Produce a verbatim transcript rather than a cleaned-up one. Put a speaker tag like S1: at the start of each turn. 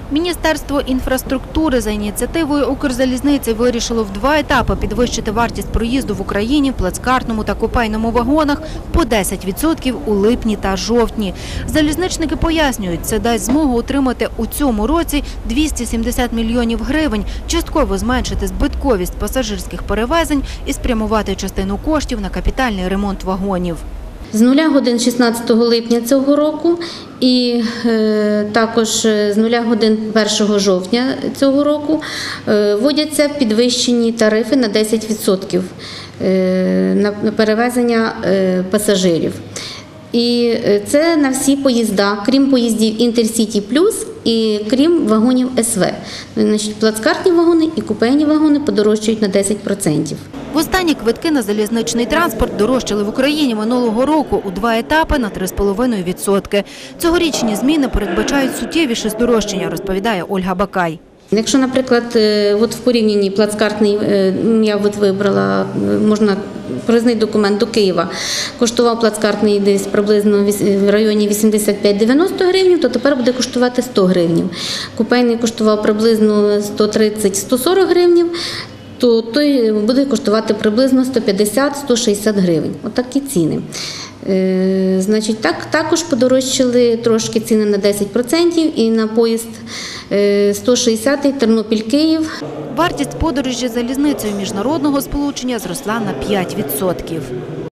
S1: Міністерство інфраструктури за ініціативою Укрзалізниці вирішило в два етапи підвищити вартість проїзду в Україні в плацкартному та купейному вагонах по десять відсотків у липні та жовтні. Залізничники пояснюють, це дасть змогу отримати у цьому році двісті сімдесят мільйонів гривень, частково зменшити збитковість пасажирських перевезень і спрямувати частину коштів на капітальний ремонт вагонів.
S2: З нуля годин шістнадцятого липня цього року і е, також з нуля годин першого жовтня цього року е, вводяться підвищені тарифи на десять відсотків е, на перевезення е, пасажирів. І це на всі поїзда, крім поїздів Інтерсіті Плюс і крім вагонів ес ве. Значить, плацкартні вагони і купейні вагони подорожчають на десять відсотків.
S1: Востаннє квитки на залізничний транспорт дорожчали в Україні минулого року у два етапи на три з половиною відсотки. Цьогорічні зміни передбачають суттєвіше здорожчання, розповідає Ольга Бакай.
S2: Якщо, наприклад, от в порівнянні плацкартний, я от вибрала, можна проїзний документ до Києва, коштував плацкартний десь приблизно в районі вісімдесят п'ять - дев'яносто гривень, то тепер буде коштувати сто гривень. Купейний коштував приблизно сто тридцять - сто сорок гривень, то той буде коштувати приблизно сто п'ятдесят - сто шістдесят гривень. Отакі ціни. Е, значить, так, також подорожчали трошки ціни на десять відсотків і на поїзд е, сто шістдесятий Тернопіль-Київ.
S1: Вартість подорожі залізницею міжнародного сполучення зросла на п'ять відсотків.